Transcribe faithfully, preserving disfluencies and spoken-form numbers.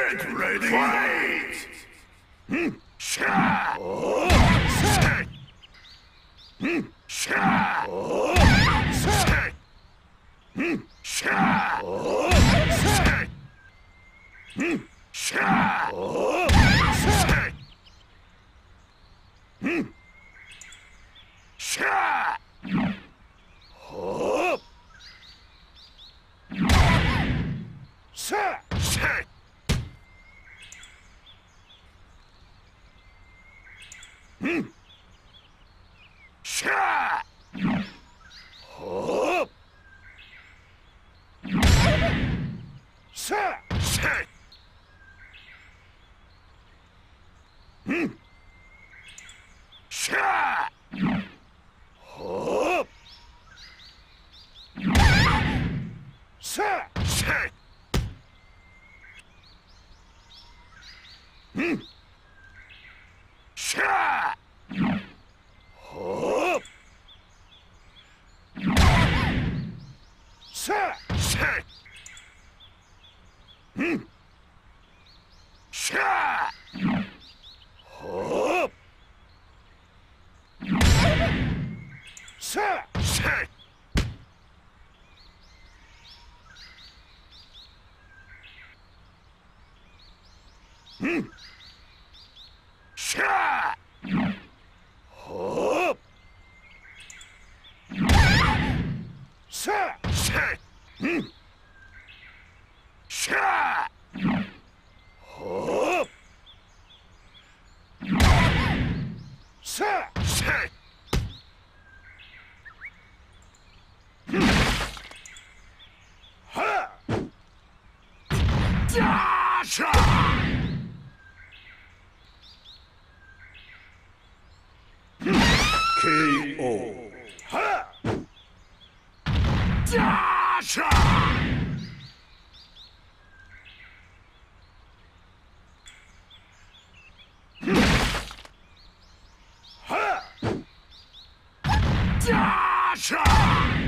Get ready! Fight! Hmm. Sha! Oh! Set! Hmm. Sha! Oh! Set! Hmm. Sha! Oh! Set! Hmm. Sha! Oh! Set! Hmm. Sha! Oh! Set! Set! Hmm. Sha! Oh! Set! Set! Hmm. Sha! Oh! Set! Set! Hmm. Sha! Oh! Set! Set! Hmm. Sha! Oh! Set! Set! Hmm. Sha! Oh! Set! Set! Hmm. Sha! Oh! Set! Set! Hmm. Ha! Dasha! K O. Ha! Dasha! Ha! Dasha!